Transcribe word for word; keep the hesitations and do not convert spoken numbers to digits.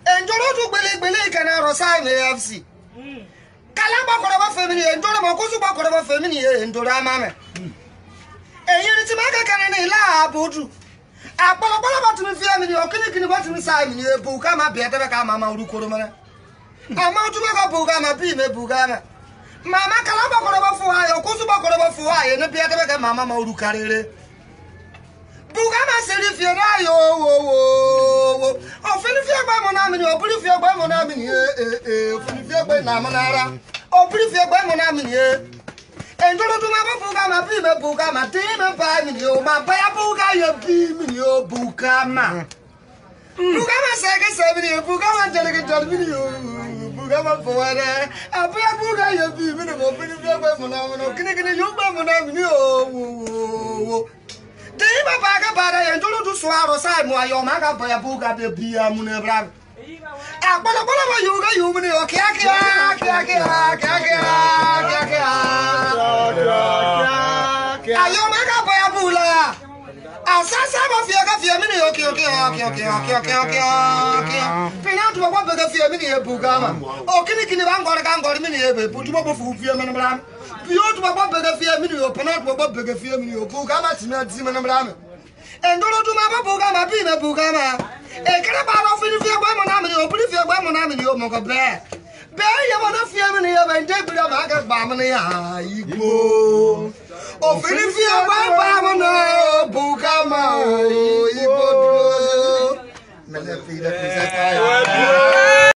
Endoro to bele bele kana rosa me F C. Kalaba koraba family endoro makosu ba koraba family endoro amame. Eyiri ti maka kana ni la abodu. Akpolokpolo ba tumi family okini kini ba tumi sai mi e Boukama be ete ka mama urukoro mana. Ama utuma ka Boukama bi me Boukama. Mama kalaba koraba fu ayo kosu ba koraba fu ayo ne be ete ka mama ma urukarere. Boukama seri fiera yo wo wo. O fini fie gba mo na mi ni o buri fie gba mo na mi ni e e o fini fie gba na mo na ra. O buri fie gba mo na mi ni e. Endoro to ma Boukama bi me Boukama ti me pa mi ni o ma pa ya Boukama yo bi mi ni o Boukama. Boukama se ke se mi ni Boukama tele ke tele mi ni o Boukama fo wa de. Apa ya Boukama yo bi mi ni mo fini fie gba mo na mo no kini kini yo gba mo na mi ni o wo. Dey papa ka para Endoro to swaro sai mo ayo ma ka pa ya Boukama be bia mu na bra. Akpolokpolo ba yoga yo mu ni o kia kia kia kia kia kia kia kia. Ayo ma ka pa ya bula. Asasa ba fie ka fie mi ni o kia kia kia kia kia kia kia. Fina to ba ba ka fie mi ni e Boukama. O kini kini ba ngore ka ngore mi ni e be putu ba fu fie mi na bra. Pio to ba ba ka fie mi ni o pona to ba ba ka fie mi ni o Boukama ti na ti mi na bra. Endoro to ma ba Boukama bi me Boukama. E kere ba ro fini fie gba mo na mi ni o buri fie gba mo na mi ni o mo ko be. Be ye mo na fie mi ni e ba nde buri ma ka gba mo ni ha igbo. O fini fie gba ba mo na Boukama o igbo duro. Me le fi de priestess.